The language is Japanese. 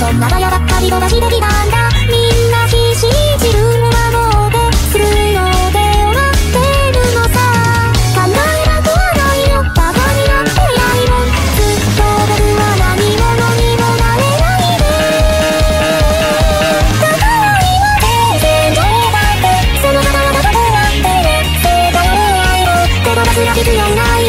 んなガヤばっかり飛ばしてきたんだ。みんな必死自分を守ってするようで終わってるのさ。考えなくはないよ、バカになってやいもん。ずっと僕は何者にもなれないで。だから今全然どうだってその方々と会ってね。正解を愛を言葉すら必要ない